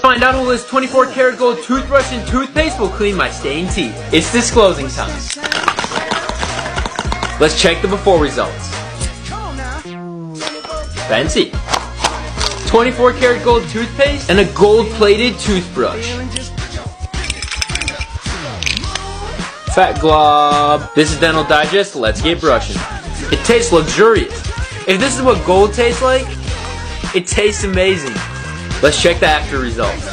Find out how this 24 karat gold toothbrush and toothpaste will clean my stained teeth. It's disclosing time. Let's check the before results. Fancy. 24 karat gold toothpaste and a gold plated toothbrush. Fat glob. This is Dental Digest. Let's get brushing. It tastes luxurious. If this is what gold tastes like, it tastes amazing. Let's check the after results.